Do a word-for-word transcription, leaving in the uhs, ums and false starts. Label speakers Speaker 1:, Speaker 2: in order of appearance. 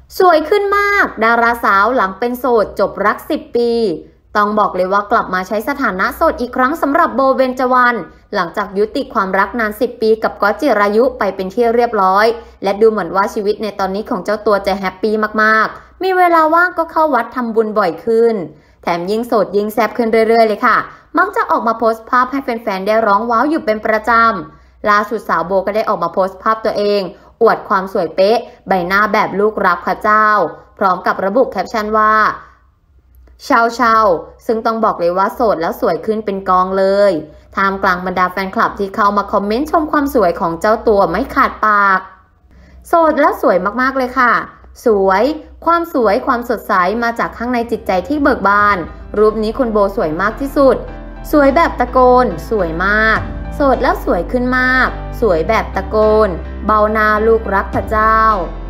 Speaker 1: สวยขึ้นมากดาราสาวหลังเป็นโสดจบรักสิบปีต้องบอกเลยว่ากลับมาใช้สถานะโสดอีกครั้งสำหรับโบเบญจวรรณหลังจากยุติความรักนานสิบปีกับก๊อตจิรายุไปเป็นที่เรียบร้อยและดูเหมือนว่าชีวิตในตอนนี้ของเจ้าตัวจะแฮปปี้มากๆมีเวลาว่างก็เข้าวัดทำบุญบ่อยขึ้นแถมยิ่งโสดยิ่งแซ่บขึ้นเรื่อยๆเลยค่ะมักจะออกมาโพสต์ภาพให้แฟนๆได้ร้องว้าวอยู่เป็นประจำล่าสุดสาวโบก็ได้ออกมาโพสต์ภาพตัวเองอวดความสวยเป๊ะใบหน้าแบบลูกรักพระเจ้าพร้อมกับระบุแคปชั่นว่าชาวชาวซึ่งต้องบอกเลยว่าโสดแล้วสวยขึ้นเป็นกองเลยท่ามกลางบรรดาแฟนคลับที่เข้ามาคอมเมนต์ชมความสวยของเจ้าตัวไม่ขาดปากโสดแล้วสวยมากๆเลยค่ะสวยความสวยความสดใสมาจากข้างในจิตใจที่เบิกบานรูปนี้คุณโบสวยมากที่สุดสวยแบบตะโกนสวยมากโสดแล้วสวยขึ้นมากสวยแบบตะโกนเบาหน้าลูกรักพระเจ้า